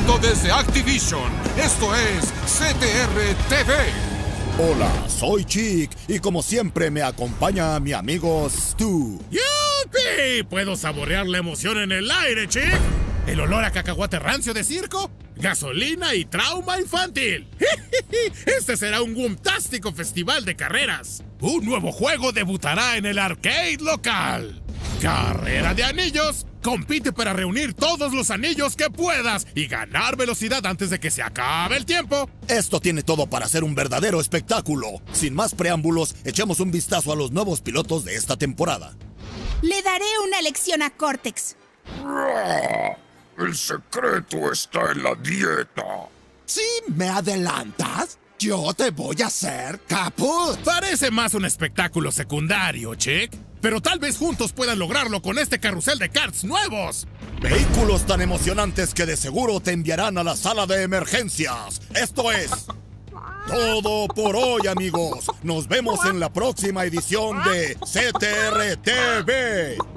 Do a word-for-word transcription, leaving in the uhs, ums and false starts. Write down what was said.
directo desde Activision. Esto es C T R T V. Hola, soy Chick y como siempre me acompaña mi amigo Stu. ¡Yupi! ¿Puedo saborear la emoción en el aire, Chick? ¿El olor a cacahuate rancio de circo? ¿Gasolina y trauma infantil? Este será un fantástico festival de carreras. Un nuevo juego debutará en el arcade local. Carrera de anillos. Compite para reunir todos los anillos que puedas y ganar velocidad antes de que se acabe el tiempo. Esto tiene todo para ser un verdadero espectáculo. Sin más preámbulos, echemos un vistazo a los nuevos pilotos de esta temporada. Le daré una lección a Cortex. El secreto está en la dieta. Si me adelantas, yo te voy a hacer caput. Parece más un espectáculo secundario, Chick. Pero tal vez juntos puedan lograrlo con este carrusel de karts nuevos. Vehículos tan emocionantes que de seguro te enviarán a la sala de emergencias. Esto es todo por hoy, amigos. Nos vemos en la próxima edición de C T R T V.